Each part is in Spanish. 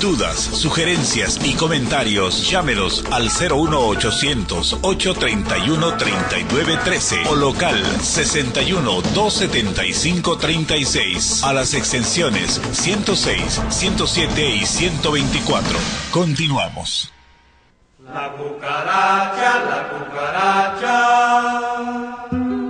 Dudas, sugerencias y comentarios, llámenos al 01800-831-3913 o local 61-275-36 a las extensiones 106, 107 y 124. Continuamos. La cucaracha, la cucaracha.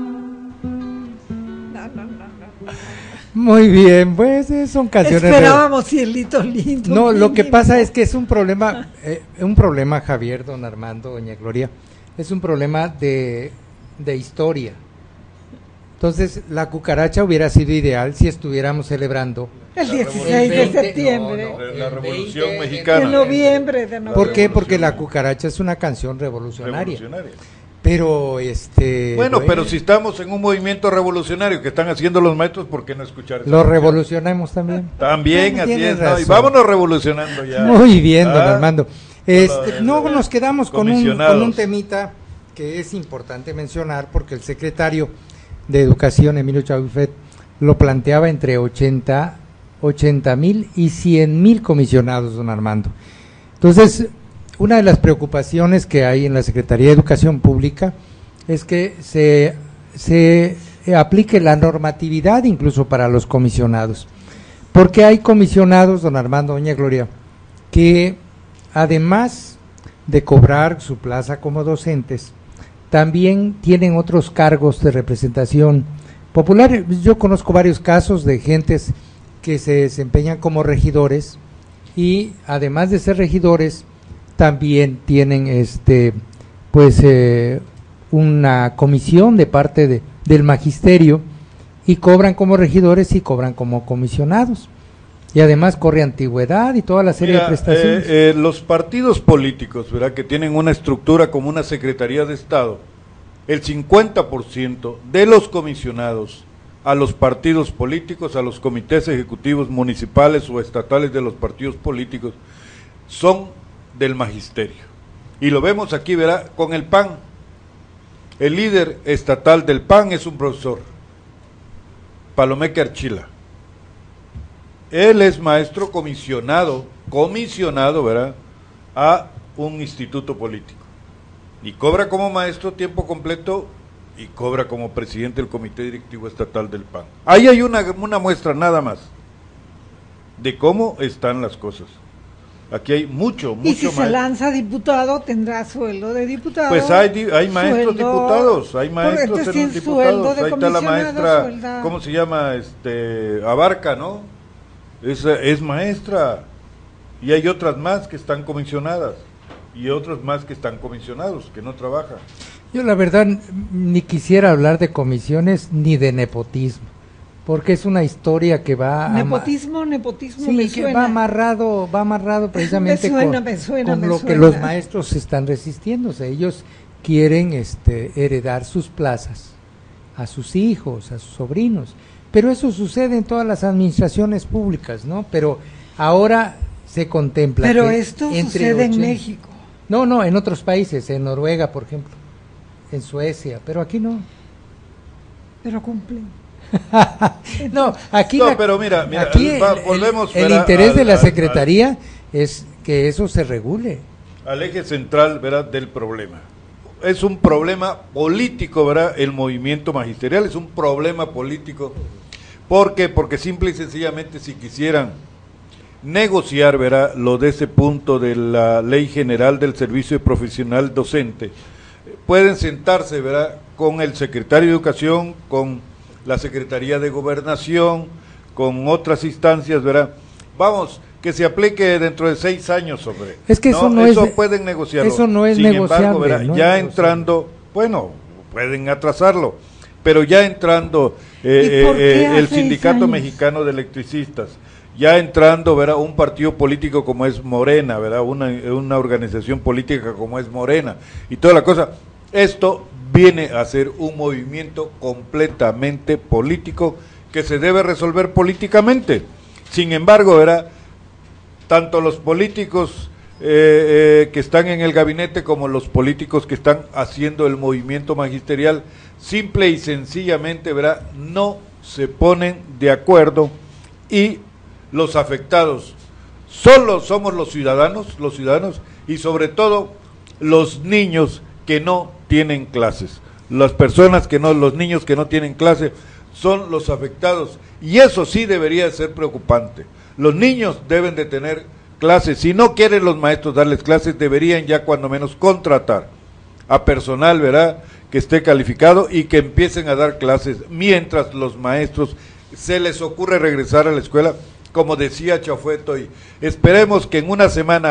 Muy bien, pues son canciones. Esperábamos cielito lindo. No, lo que pasa es que es un problema, Javier, don Armando, doña Gloria, es un problema de historia. Entonces, la cucaracha hubiera sido ideal si estuviéramos celebrando el 16 de septiembre. La Revolución Mexicana. De noviembre. ¿Por qué? Porque la cucaracha es una canción revolucionaria. Pero bueno, pero si estamos en un movimiento revolucionario que están haciendo los maestros, ¿por qué no escuchar eso? Lo revolucionamos también. También, así es, ¿no? Y vámonos revolucionando ya. Muy bien, don Armando. No, nos quedamos con un temita que es importante mencionar, porque el secretario de Educación, Emilio Chaufet, lo planteaba entre 80,000 y 100,000 comisionados, don Armando. Entonces, una de las preocupaciones que hay en la Secretaría de Educación Pública es que se aplique la normatividad incluso para los comisionados, porque hay comisionados, don Armando, doña Gloria, que además de cobrar su plaza como docentes, también tienen otros cargos de representación popular. Yo conozco varios casos de gentes que se desempeñan como regidores y además de ser regidores también tienen una comisión de parte del magisterio y cobran como regidores y cobran como comisionados. Y además corre antigüedad y toda la serie de prestaciones. Los partidos políticos, ¿verdad?, que tienen una estructura como una Secretaría de Estado, el 50% de los comisionados a los partidos políticos, a los comités ejecutivos municipales o estatales de los partidos políticos, son del magisterio. Y lo vemos aquí, ¿verdad?, con el PAN. El líder estatal del PAN es un profesor, Palomeque Archila. Él es maestro comisionado, ¿verdad?, a un instituto político. Y cobra como maestro tiempo completo y cobra como presidente del comité directivo estatal del PAN. Ahí hay una muestra nada más de cómo están las cosas. Aquí hay mucho y si se lanza diputado, tendrá sueldo de diputado. Pues hay maestros diputados, hay maestros en los diputados. Ahí está la maestra, ¿cómo se llama? Abarca, ¿no? Es maestra. Y hay otras más que están comisionadas. Y otros más que están comisionados, que no trabajan. Yo la verdad ni quisiera hablar de comisiones ni de nepotismo, porque es una historia que va nepotismo sí, me que suena. va amarrado precisamente me suena, que los maestros están resistiéndose. Ellos quieren heredar sus plazas a sus hijos, a sus sobrinos, pero eso sucede en todas las administraciones públicas, ¿no? Pero ahora se contempla pero que esto sucede en México. No, en otros países, en Noruega, por ejemplo, en Suecia, pero aquí no. Pero cumplen. No, aquí pero mira aquí volvemos el interés de la Secretaría es que eso se regule. Al eje central, ¿verdad?, del problema. Es un problema político, ¿verdad? El movimiento magisterial es un problema político. ¿Por qué? Porque simple y sencillamente si quisieran negociar, ¿verdad?, lo de ese punto de la Ley General del Servicio Profesional Docente, pueden sentarse, ¿verdad?, con el secretario de Educación, con la Secretaría de Gobernación, con otras instancias, ¿verdad? Vamos, que se aplique dentro de 6 años, hombre. Es que eso no eso pueden negociarlo. Eso no es Sin negociable. embargo, ¿verdad?, no ya es entrando, bueno, pueden atrasarlo, pero ya entrando el Sindicato Mexicano de Electricistas, ya entrando, ¿verdad?, un partido político como es Morena, ¿verdad?, una organización política como es Morena, y toda la cosa, esto viene a ser un movimiento completamente político que se debe resolver políticamente. Sin embargo, ¿verdad?, tanto los políticos que están en el gabinete como los políticos que están haciendo el movimiento magisterial, simple y sencillamente, ¿verdad?, no se ponen de acuerdo, y los afectados Solo somos los ciudadanos y sobre todo los niños que no tienen clases. Las personas que no, los niños que no tienen clase son los afectados, y eso sí debería ser preocupante. Los niños deben de tener clases. Si no quieren los maestros darles clases, deberían ya cuando menos contratar a personal, ¿verdad?, que esté calificado y que empiecen a dar clases mientras los maestros se les ocurre regresar a la escuela. Como decía Chafueto, y esperemos que en una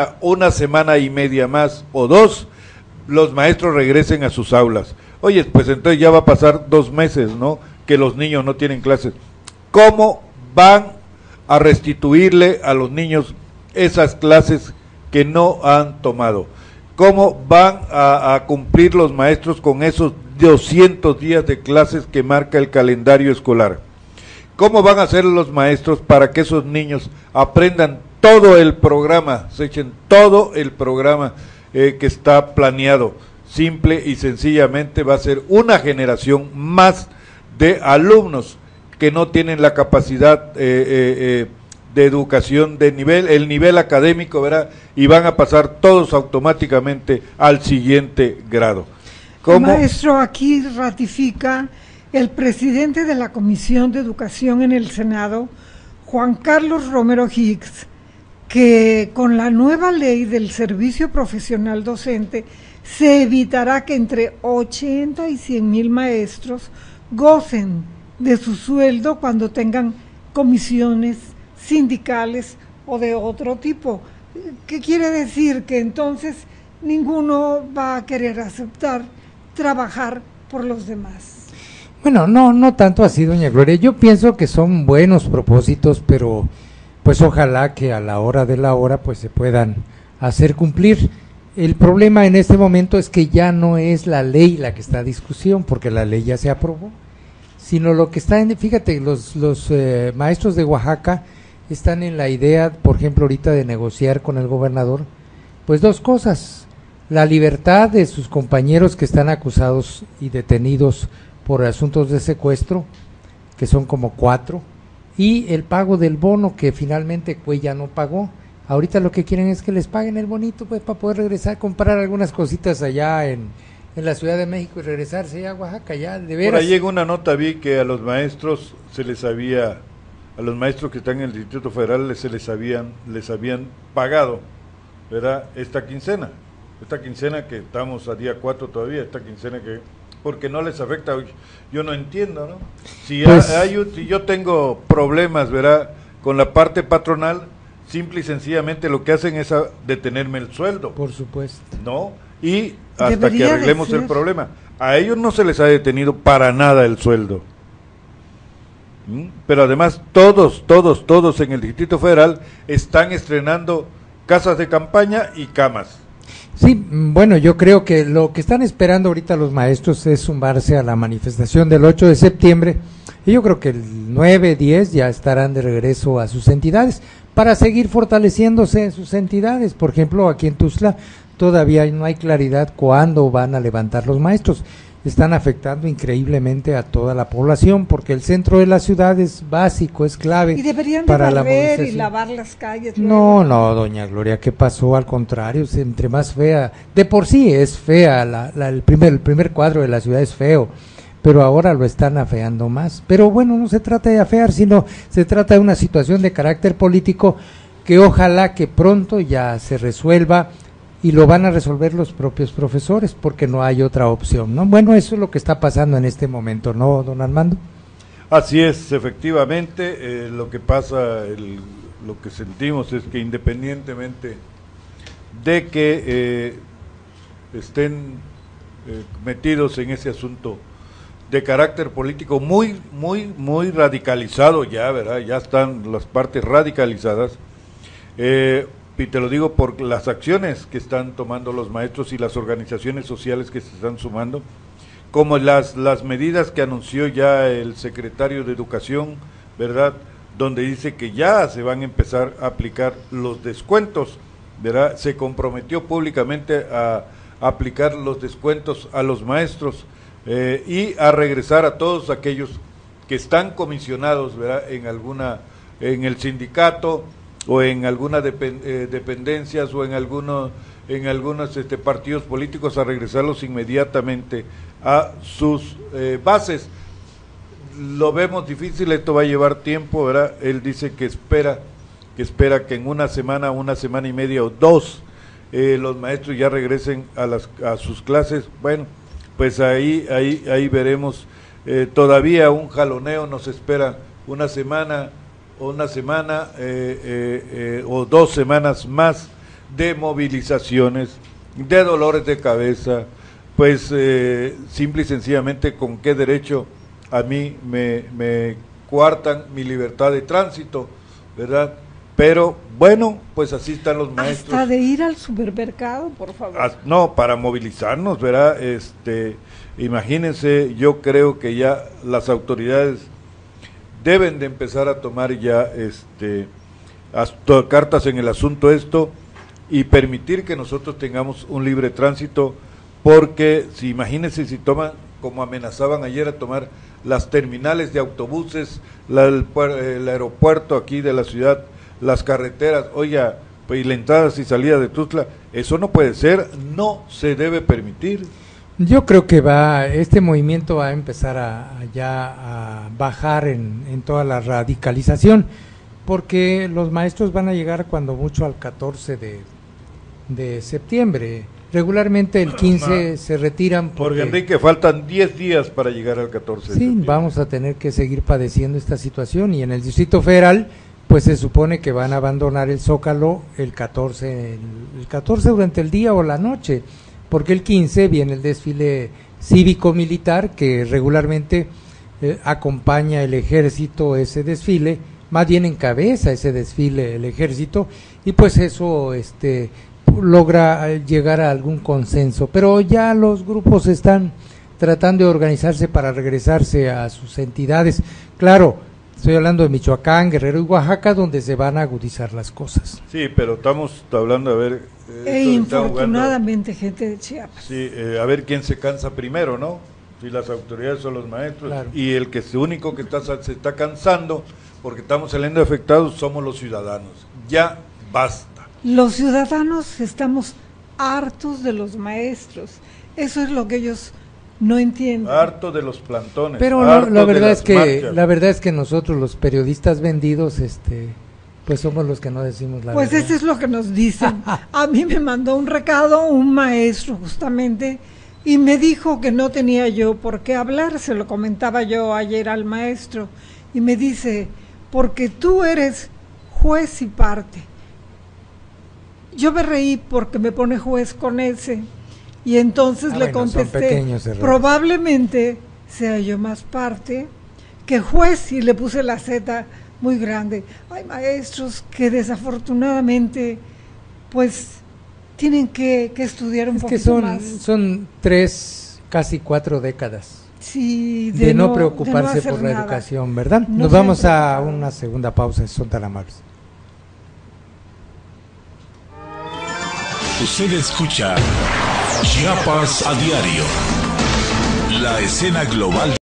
semana y media más o 2, los maestros regresen a sus aulas. Oye, pues entonces ya va a pasar 2 meses, ¿no?, que los niños no tienen clases. ¿Cómo van a restituirle a los niños esas clases que no han tomado? ¿Cómo van a cumplir los maestros con esos 200 días de clases que marca el calendario escolar? ¿Cómo van a hacer los maestros para que esos niños aprendan todo el programa, se echen todo el programa que está planeado? Simple y sencillamente va a ser una generación más de alumnos que no tienen la capacidad de educación de nivel, el nivel académico, ¿verdad? Y van a pasar todos automáticamente al siguiente grado. ¿Cómo? Maestro, aquí ratifica el presidente de la Comisión de Educación en el Senado, Juan Carlos Romero Hicks, que con la nueva ley del servicio profesional docente se evitará que entre 80 y 100,000 maestros gocen de su sueldo cuando tengan comisiones sindicales o de otro tipo. ¿Qué quiere decir? Que entonces ninguno va a querer aceptar trabajar por los demás. Bueno, no tanto así, doña Gloria. Yo pienso que son buenos propósitos, pero pues ojalá que a la hora de la hora pues se puedan hacer cumplir. El problema en este momento es que ya no es la ley la que está a discusión, porque la ley ya se aprobó, sino lo que está en, fíjate, los maestros de Oaxaca están en la idea, por ejemplo, ahorita de negociar con el gobernador, pues 2 cosas: la libertad de sus compañeros que están acusados y detenidos por asuntos de secuestro, que son como 4, y el pago del bono que finalmente Cuella no pagó. Ahorita lo que quieren es que les paguen el bonito, pues, para poder regresar, comprar algunas cositas allá en la Ciudad de México y regresarse ya a Oaxaca, ya de veras. Por ahí llegó una nota, vi que a los maestros a los maestros que están en el Distrito Federal les habían pagado, ¿verdad?, esta quincena que estamos a día 4 todavía, esta quincena que, porque no les afecta. Yo no entiendo, ¿no? Si yo tengo problemas, ¿verdad?, con la parte patronal, simple y sencillamente lo que hacen es detenerme el sueldo. Por supuesto. ¿No? Y hasta que arreglemos el problema. A ellos no se les ha detenido para nada el sueldo. Pero además todos en el Distrito Federal están estrenando casas de campaña y camas. Sí, bueno, yo creo que lo que están esperando ahorita los maestros es sumarse a la manifestación del 8 de septiembre, y yo creo que el 9, 10 ya estarán de regreso a sus entidades para seguir fortaleciéndose en sus entidades. Por ejemplo, aquí en Tuxtla todavía no hay claridad cuándo van a levantar los maestros. Están afectando increíblemente a toda la población, porque el centro de la ciudad es básico, es clave. Y deberían para de la barrer y movilización. lavar las calles. No, doña Gloria, ¿qué pasó? Al contrario, entre más fea, de por sí es fea, el primer cuadro de la ciudad es feo, pero ahora lo están afeando más. Pero bueno, no se trata de afear, sino se trata de una situación de carácter político que ojalá que pronto ya se resuelva, y lo van a resolver los propios profesores, porque no hay otra opción, ¿no? Bueno, eso es lo que está pasando en este momento, ¿no, don Armando? Así es, efectivamente, lo que pasa, lo que sentimos es que independientemente de que estén metidos en ese asunto de carácter político muy radicalizado ya, ¿verdad? Ya están las partes radicalizadas, y te lo digo por las acciones que están tomando los maestros y las organizaciones sociales que se están sumando, como las medidas que anunció ya el secretario de Educación, ¿verdad?, donde dice que ya se van a empezar a aplicar los descuentos, ¿verdad? Se comprometió públicamente a aplicar los descuentos a los maestros y a regresar a todos aquellos que están comisionados, ¿verdad?, en el sindicato o en algunas dependencias o en algunos partidos políticos, a regresarlos inmediatamente a sus bases. Lo vemos difícil, esto va a llevar tiempo, ¿verdad? Él dice que espera que en una semana y media o dos los maestros ya regresen a sus clases. Bueno, pues ahí veremos. Todavía un jaloneo nos espera, una semana o 2 semanas más de movilizaciones, de dolores de cabeza, pues simple y sencillamente, ¿con qué derecho a mí me coartan mi libertad de tránsito, verdad? Pero bueno, pues así están los maestros. Hasta de ir al supermercado, por favor. No, para movilizarnos, ¿verdad? Imagínense, yo creo que ya las autoridades deben de empezar a tomar ya cartas en el asunto y permitir que nosotros tengamos un libre tránsito, porque imagínense si toman, como amenazaban ayer, a tomar las terminales de autobuses, el aeropuerto aquí de la ciudad, las carreteras, oiga, pues, y la entrada y salida de Tuxtla, eso no puede ser, no se debe permitir. Yo creo que este movimiento va a empezar a bajar en toda la radicalización, porque los maestros van a llegar cuando mucho al 14 de septiembre. Regularmente el 15 se retiran porque Enrique, faltan 10 días para llegar al 14 de septiembre. Sí, vamos a tener que seguir padeciendo esta situación, y en el Distrito Federal pues se supone que van a abandonar el Zócalo el 14 durante el día o la noche, porque el 15 viene el desfile cívico-militar que regularmente acompaña el ejército ese desfile, más bien encabeza ese desfile el ejército, y pues eso logra llegar a algún consenso, pero ya los grupos están tratando de organizarse para regresarse a sus entidades. Claro, estoy hablando de Michoacán, Guerrero y Oaxaca, donde se van a agudizar las cosas. Sí, pero estamos hablando, a ver... infortunadamente gente de Chiapas. Sí, a ver quién se cansa primero, ¿no? Si las autoridades son los maestros, claro. Y el único que se está cansando, porque estamos saliendo afectados, somos los ciudadanos. Ya basta. Los ciudadanos estamos hartos de los maestros. Eso es lo que ellos no entienden. Hartos de los plantones. Pero la verdad es que nosotros, los periodistas vendidos, pues somos los que no decimos la verdad. Pues eso es lo que nos dicen. A mí me mandó un recado un maestro justamente y me dijo que no tenía yo por qué hablar. Se lo comentaba yo ayer al maestro y me dice, porque tú eres juez y parte. Yo me reí porque me pone juez con ese, y entonces le contesté, probablemente sea yo más parte que juez, y le puse la Z muy grande. Hay maestros que desafortunadamente pues tienen que estudiar un poquito más. Son 3, casi 4 décadas sí, de no preocuparse por la educación, ¿verdad? Nos vamos a una segunda pausa, son tan amables. Usted escucha Chiapas a diario, la escena global.